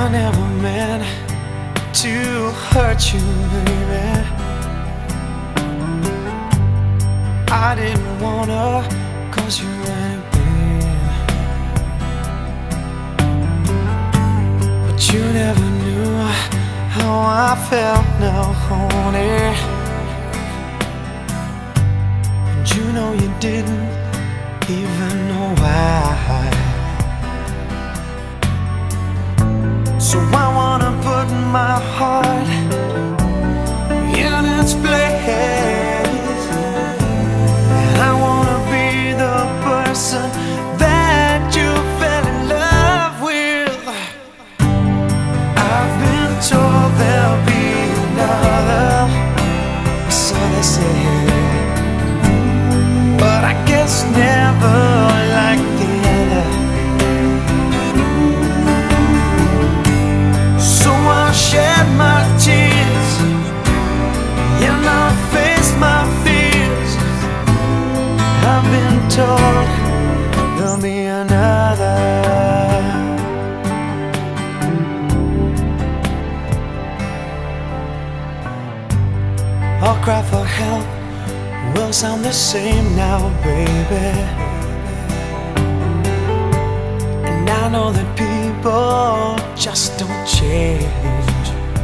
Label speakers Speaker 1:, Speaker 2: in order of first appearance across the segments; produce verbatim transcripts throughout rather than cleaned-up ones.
Speaker 1: I never meant to hurt you, baby. I didn't wanna cause you any pain, but you never knew how I felt now, honey. And you know you didn't even know why. So I wanna put my heart in its place, and I wanna be the person that you fell in love with. I've been told there'll be another, so they say, but I guess never like the other. So I shed my tears and I faced my fears. I've been told there'll be another. I'll cry for help will sound the same now, baby. And I know that people just don't change,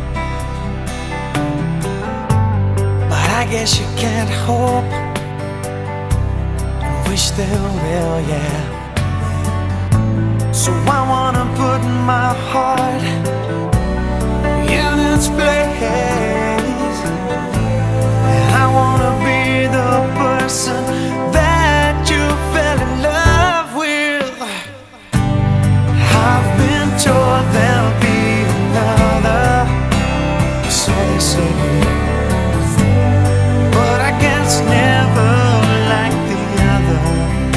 Speaker 1: but I guess you can't hope and wish they will, yeah. So I wanna put my heart in its place, and I wanna be the person that you fell in love with. I've been told there'll be another, so they say, but I guess never like the other.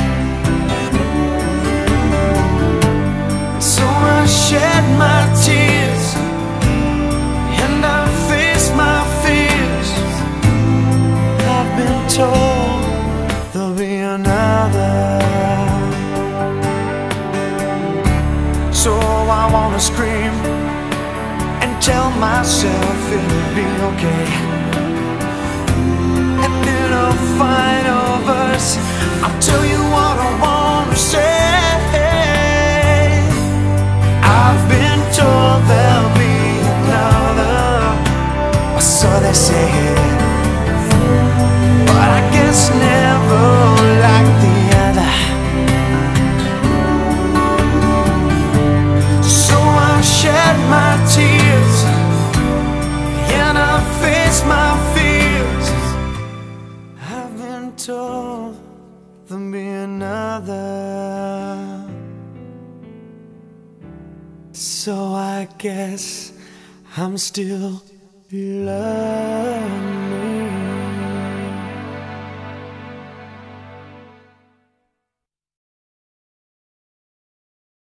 Speaker 1: So I shed my tears and I faced my fears. I've been told there'll be another. So I wanna scream and tell myself it'll be okay, and in a final verse I'll tell you what I wanna say. I've been told there'll be another, or so they say, but I guess never like the other. So I shed my tears and I faced my fears. I've been told there'll be another, so I guess I'm still loving me.